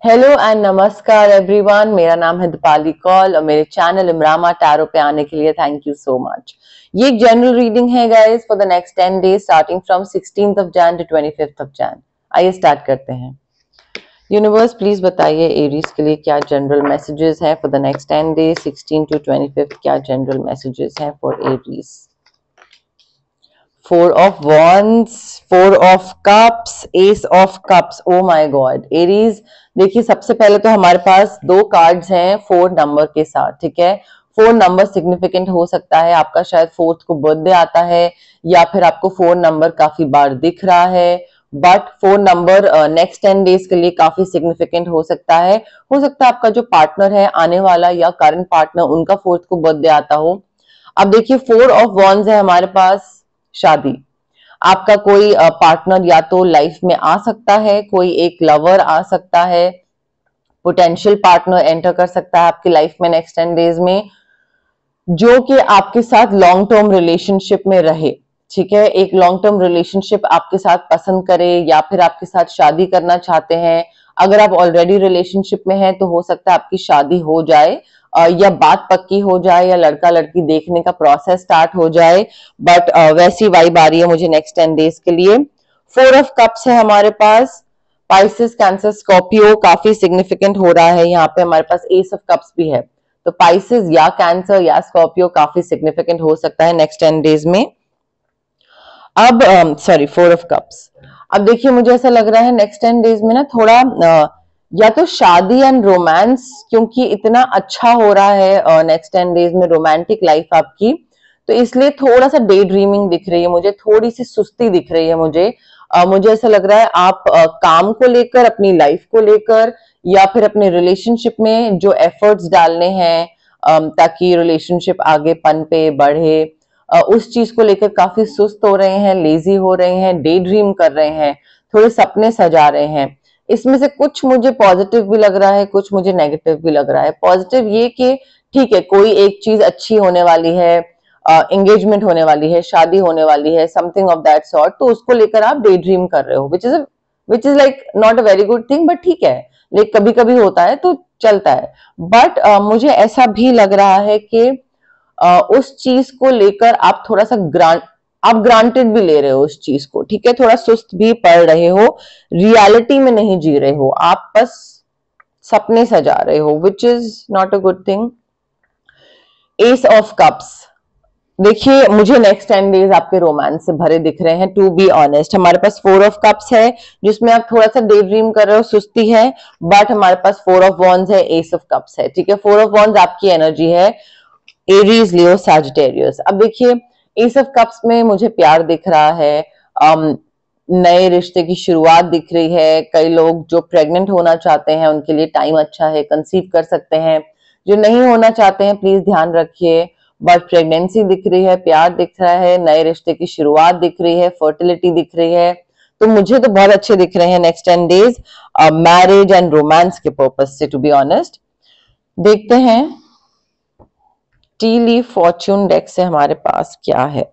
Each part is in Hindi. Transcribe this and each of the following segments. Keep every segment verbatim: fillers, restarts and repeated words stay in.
हेलो एंड नमस्कार एवरीवन, मेरा नाम है दीपाली कौल और मेरे चैनल इमरामा टैरो पे आने के लिए थैंक यू सो मच। ये एक जनरल रीडिंग है guys for the next ten days starting from sixteenth of Jan to twenty fifth of Jan. आइए स्टार्ट करते हैं। यूनिवर्स प्लीज बताइए एरीज के लिए क्या जनरल मैसेजेस हैं for the next ten days sixteen to twenty fifth, क्या जनरल मैसेजेस हैं for Aries. Four of wands, four of cups, ace of cups. Oh my god Aries, देखिए सबसे पहले तो हमारे पास दो कार्ड्स हैं फोर नंबर के साथ, ठीक है। फोर नंबर सिग्निफिकेंट हो सकता है, आपका शायद फोर्थ को बर्थडे आता है या फिर आपको फोर नंबर काफी बार दिख रहा है, but four number next ten days के लिए काफी सिग्निफिकेंट हो सकता है। हो सकता है आपका जो पार्टनर है आने वाला या करंट पार्टनर, उनका फोर्थ को बर्थडे आता हो। अब देखिए फोर ऑफ wands है हमारे पास, शादी। आपका कोई पार्टनर या तो लाइफ में आ सकता है, कोई एक लवर आ सकता है, पोटेंशियल पार्टनर एंटर कर सकता है आपकी लाइफ में नेक्स्ट टेन डेज में, जो कि आपके साथ लॉन्ग टर्म रिलेशनशिप में रहे, ठीक है। एक लॉन्ग टर्म रिलेशनशिप आपके साथ पसंद करे या फिर आपके साथ शादी करना चाहते हैं। अगर आप ऑलरेडी रिलेशनशिप में हैं तो हो सकता है आपकी शादी हो जाए या बात पक्की हो जाए या लड़का लड़की देखने का प्रोसेस स्टार्ट हो जाए, बट वैसी वाइब आ रही है मुझे नेक्स्ट टेन डेज के लिए। फोर ऑफ कप्स है हमारे पास, पाइसेस कैंसर स्कॉर्पियो काफी सिग्निफिकेंट हो रहा है। यहाँ पे हमारे पास एस ऑफ कप्स भी है, तो पाइसेस या कैंसर या स्कॉर्पियो काफी सिग्निफिकेंट हो सकता है नेक्स्ट टेन डेज में। अब सॉरी फोर ऑफ कप्स, अब देखिए मुझे ऐसा लग रहा है नेक्स्ट टेन डेज में ना थोड़ा uh, या तो शादी एंड रोमांस, क्योंकि इतना अच्छा हो रहा है नेक्स्ट टेन डेज में रोमांटिक लाइफ आपकी, तो इसलिए थोड़ा सा डे ड्रीमिंग दिख रही है मुझे, थोड़ी सी सुस्ती दिख रही है मुझे। uh, मुझे ऐसा लग रहा है आप uh, काम को लेकर, अपनी लाइफ को लेकर या फिर अपने रिलेशनशिप में जो एफर्ट्स डालने हैं um, ताकि रिलेशनशिप आगे पन पे बढ़े, उस चीज को लेकर काफी सुस्त हो रहे हैं, लेजी हो रहे हैं, डे ड्रीम कर रहे हैं, थोड़े सपने सजा रहे हैं। इसमें से कुछ मुझे पॉजिटिव भी लग रहा है, कुछ मुझे नेगेटिव भी लग रहा है। पॉजिटिव ये कि ठीक है, कोई एक चीज अच्छी होने वाली है, एंगेजमेंट uh, होने वाली है, शादी होने वाली है, समथिंग ऑफ दैट सॉर्ट, तो उसको लेकर आप डे ड्रीम कर रहे हो, which is which is like not a very good thing, but ठीक है, लाइक कभी कभी होता है तो चलता है। बट uh, मुझे ऐसा भी लग रहा है कि Uh, उस चीज को लेकर आप थोड़ा सा ग्रांट आप ग्रांटेड भी ले रहे हो उस चीज को, ठीक है, थोड़ा सुस्त भी पड़ रहे हो, रियलिटी में नहीं जी रहे हो, आप बस सपने सजा रहे हो, which is not a good thing. Ace of cups, देखिए मुझे नेक्स्ट टेन डेज आपके रोमांस से भरे दिख रहे हैं, टू बी ऑनेस्ट। हमारे पास फोर ऑफ कप्स है जिसमें आप थोड़ा सा डे ड्रीम कर रहे हो, सुस्ती है, बट हमारे पास फोर ऑफ wands है, एस ऑफ कप्स है, ठीक है। फोर ऑफ wands आपकी एनर्जी है, एरीज, लियो, सैजिटेरियस। अब देखिए एस ऑफ कप्स में मुझे प्यार दिख रहा है, um, नए रिश्ते की शुरुआत दिख रही है। कई लोग जो प्रेग्नेंट होना चाहते हैं उनके लिए टाइम अच्छा है, कंसीव कर सकते हैं। जो नहीं होना चाहते हैं प्लीज ध्यान रखिए, बट प्रेगनेंसी दिख रही है, प्यार दिख रहा है, नए रिश्ते की शुरुआत दिख रही है, फर्टिलिटी दिख रही है, तो मुझे तो बहुत अच्छे दिख रहे हैं next ten days marriage and romance के पर्पज से, टू बी ऑनेस्ट। देखते हैं टी लीफ फॉर्च्यून डेक से हमारे पास क्या है।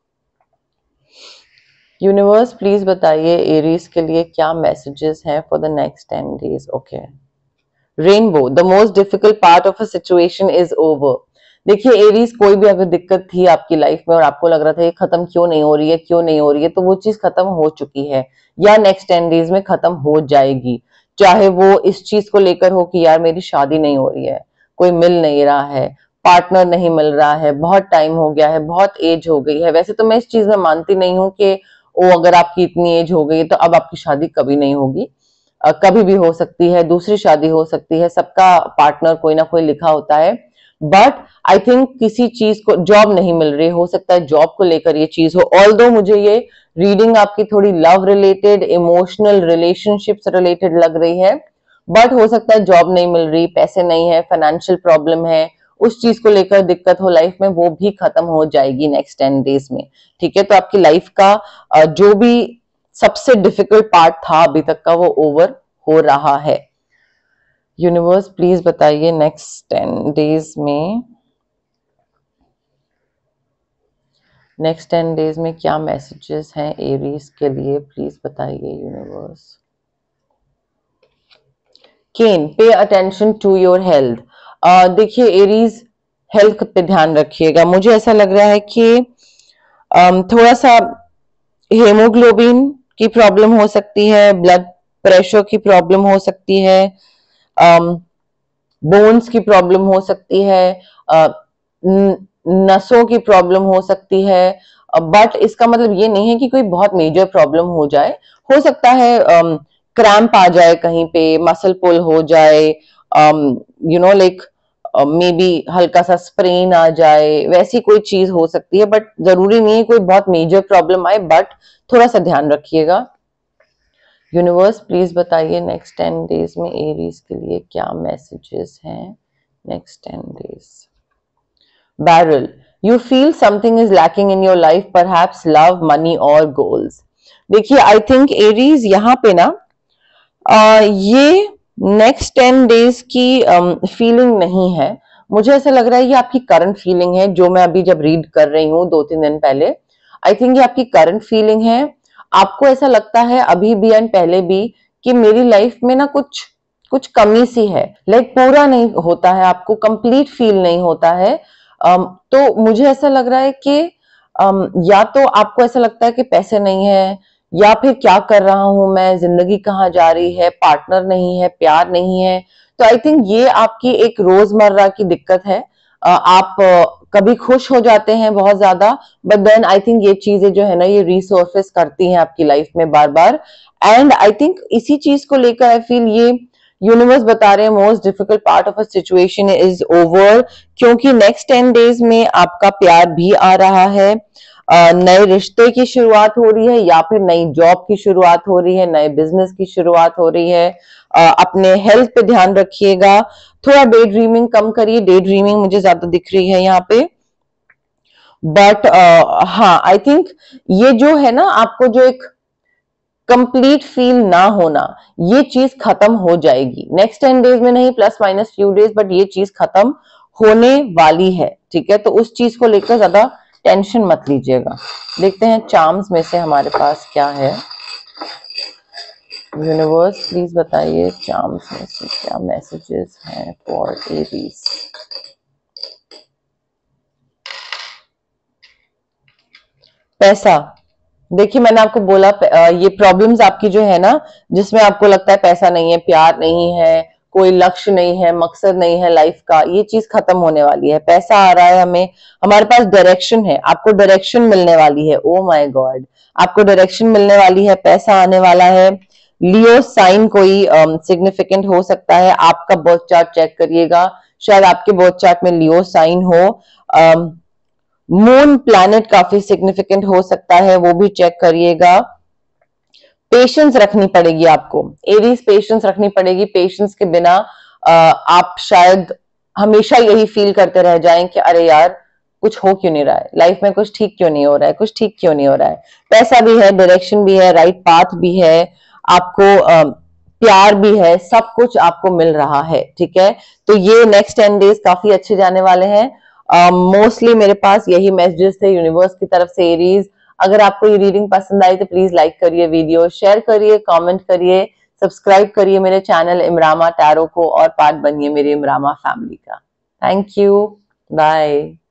यूनिवर्स प्लीज बताइए एरीज के लिए क्या मैसेजेस हैं for the next ten days. Okay, rainbow, the most difficult part of a situation is over. देखिए एरीज, कोई भी अगर दिक्कत थी आपकी लाइफ में और आपको लग रहा था ये खत्म क्यों नहीं हो रही है, क्यों नहीं हो रही है, तो वो चीज खत्म हो चुकी है या नेक्स्ट टेन डेज में खत्म हो जाएगी। चाहे वो इस चीज को लेकर हो कि यार मेरी शादी नहीं हो रही है, कोई मिल नहीं रहा है, पार्टनर नहीं मिल रहा है, बहुत टाइम हो गया है, बहुत एज हो गई है। वैसे तो मैं इस चीज में मानती नहीं हूँ कि वो अगर आपकी इतनी एज हो गई तो अब आपकी शादी कभी नहीं होगी, uh, कभी भी हो सकती है, दूसरी शादी हो सकती है, सबका पार्टनर कोई ना कोई लिखा होता है। बट आई थिंक किसी चीज को, जॉब नहीं मिल रही, हो सकता है जॉब को लेकर ये चीज हो। ऑल्दो मुझे ये रीडिंग आपकी थोड़ी love related, emotional relationships related लग रही है, बट हो सकता है जॉब नहीं मिल रही, पैसे नहीं है, फाइनेंशियल प्रॉब्लम है, उस चीज को लेकर दिक्कत हो लाइफ में, वो भी खत्म हो जाएगी नेक्स्ट टेन डेज में, ठीक है। तो आपकी लाइफ का जो भी सबसे डिफिकल्ट पार्ट था अभी तक का, वो ओवर हो रहा है। यूनिवर्स प्लीज बताइए नेक्स्ट टेन डेज में नेक्स्ट टेन डेज में क्या मैसेजेस हैं एरीज के लिए, प्लीज बताइए universe. Can, pay attention to your health. देखिए एरीज, हेल्थ पे ध्यान रखिएगा। मुझे ऐसा लग रहा है कि um, थोड़ा सा हेमोग्लोबिन की प्रॉब्लम हो सकती है, ब्लड प्रेशर की प्रॉब्लम हो सकती है, बोन्स की प्रॉब्लम हो सकती है, uh, नसों की प्रॉब्लम हो सकती है। बट uh, इसका मतलब ये नहीं है कि कोई बहुत मेजर प्रॉब्लम हो जाए। हो सकता है क्रैम्प um, आ जाए कहीं पे, मसल पुल हो जाए, you know like maybe हल्का सा स्प्रेन आ जाए, वैसी कोई चीज हो सकती है। बट जरूरी नहीं है कोई बहुत मेजर प्रॉब्लम आए, बट थोड़ा सा ध्यान रखिएगा। यूनिवर्स प्लीज बताइए नेक्स्ट टेन डेज में एरीज के लिए क्या मैसेजेस हैं। Next ten days. Barrel, you feel something is lacking in your life, perhaps love, money और गोल्स। देखिए आई थिंक एरीज यहाँ पे ना uh, ये नेक्स्ट टेन डेज की फीलिंग um, नहीं है। मुझे ऐसा लग रहा है ये आपकी करंट फीलिंग है, जो मैं अभी जब रीड कर रही हूँ दो तीन दिन पहले। आई थिंक ये आपकी करंट फीलिंग है। आपको ऐसा लगता है अभी भी एंड पहले भी कि मेरी लाइफ में ना कुछ कुछ कमी सी है, लाइक like, पूरा नहीं होता है, आपको कंप्लीट फील नहीं होता है। um, तो मुझे ऐसा लग रहा है कि um, या तो आपको ऐसा लगता है कि पैसे नहीं है, या फिर क्या कर रहा हूं मैं, जिंदगी कहाँ जा रही है, पार्टनर नहीं है, प्यार नहीं है। तो आई थिंक ये आपकी एक रोजमर्रा की दिक्कत है। आप कभी खुश हो जाते हैं बहुत ज्यादा, बट देन आई थिंक ये चीजें जो है ना ये रिसर्फेस करती हैं आपकी लाइफ में बार बार। एंड आई थिंक इसी चीज को लेकर आई फील ये यूनिवर्स बता रहे हैं most difficult part of a situation is over, क्योंकि नेक्स्ट टेन डेज में आपका प्यार भी आ रहा है, नए रिश्ते की शुरुआत हो रही है, या फिर नई जॉब की शुरुआत हो रही है, नए बिजनेस की शुरुआत हो रही है। uh, अपने हेल्थ पे ध्यान रखिएगा, थोड़ा डे ड्रीमिंग कम करिए। डे ड्रीमिंग मुझे ज्यादा दिख रही है यहाँ पे। बट uh, हाँ आई थिंक ये जो है ना आपको जो एक कंप्लीट फील ना होना, ये चीज खत्म हो जाएगी नेक्स्ट टेन डेज में, नहीं plus minus few days, but ये चीज खत्म होने वाली है। ठीक है, तो उस चीज को लेकर ज्यादा टेंशन मत लीजिएगा। देखते हैं चार्म्स में से हमारे पास क्या है। यूनिवर्स प्लीज बताइए चार्म्स में से क्या मैसेजेस हैं फॉर एरीज। पैसा, देखिए मैंने आपको बोला ये प्रॉब्लम्स आपकी जो है ना, जिसमें आपको लगता है पैसा नहीं है, प्यार नहीं है, कोई लक्ष्य नहीं है, मकसद नहीं है लाइफ का, ये चीज खत्म होने वाली है। पैसा आ रहा है हमें, हमारे पास डायरेक्शन है, आपको डायरेक्शन मिलने वाली है। ओ माय गॉड, आपको डायरेक्शन मिलने वाली है, पैसा आने वाला है। लियो साइन कोई सिग्निफिकेंट um, हो सकता है। आपका बर्थ चार्ट चेक करिएगा, शायद आपके बर्थ चार्ट में लियो साइन हो। um, मून प्लैनेट काफी सिग्निफिकेंट हो सकता है, वो भी चेक करिएगा। पेशेंस रखनी पड़ेगी आपको एरीज, पेशेंस रखनी पड़ेगी। पेशेंस के बिना आप शायद हमेशा यही फील करते रह जाएं कि अरे यार कुछ हो क्यों नहीं रहा है लाइफ में, कुछ ठीक क्यों नहीं हो रहा है, कुछ ठीक क्यों नहीं हो रहा है। पैसा भी है, डायरेक्शन भी है, राइट पाथ भी है, आपको प्यार भी है, सब कुछ आपको मिल रहा है। ठीक है, तो ये नेक्स्ट टेन डेज काफी अच्छे जाने वाले हैं। मोस्टली uh, मेरे पास यही मैसेजेस थे यूनिवर्स की तरफ से एरीज। अगर आपको ये रीडिंग पसंद आई तो प्लीज लाइक करिए, वीडियो शेयर करिए, कमेंट करिए, सब्सक्राइब करिए मेरे चैनल इमरामा टैरो को और पार्ट बनिए मेरी इमरामा फैमिली का। Thank you, bye.